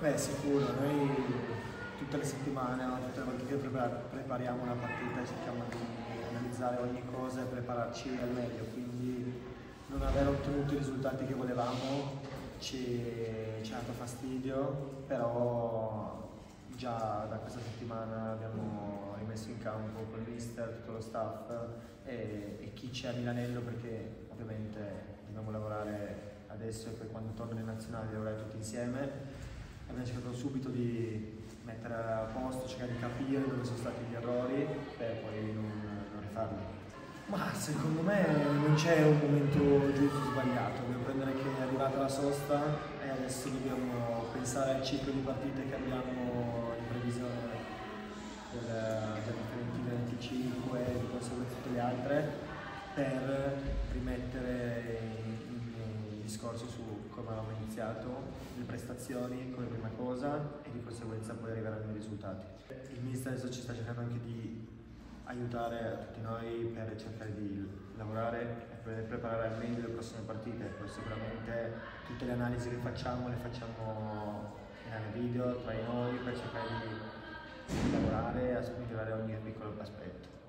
Beh, sicuro, noi tutte le settimane, no? Tutte le volte che prepariamo una partita cerchiamo di analizzare ogni cosa e prepararci al meglio, quindi non aver ottenuto i risultati che volevamo ci ha dato fastidio, però già da questa settimana abbiamo rimesso in campo con il mister, tutto lo staff e chi c'è a Milanello, perché ovviamente dobbiamo lavorare adesso e poi quando tornano in nazionale lavorare tutti insieme. Abbiamo cercato subito di mettere a posto, cercare di capire dove sono stati gli errori per poi non rifarli. Ma secondo me non c'è un momento giusto o sbagliato, dobbiamo prendere che è arrivata la sosta e adesso dobbiamo pensare al ciclo di partite che abbiamo in previsione per Fiorentina 25 e di conseguenza tutte le altre, per rimettere in discorso su come avevamo iniziato, le prestazioni come prima cosa e di conseguenza poi arriveranno i risultati. Il mister adesso ci sta cercando anche di aiutare tutti noi per cercare di lavorare e per preparare al meglio le prossime partite. Poi sicuramente tutte le analisi che facciamo le facciamo nel video tra di noi per cercare di lavorare e a migliorare ogni piccolo aspetto.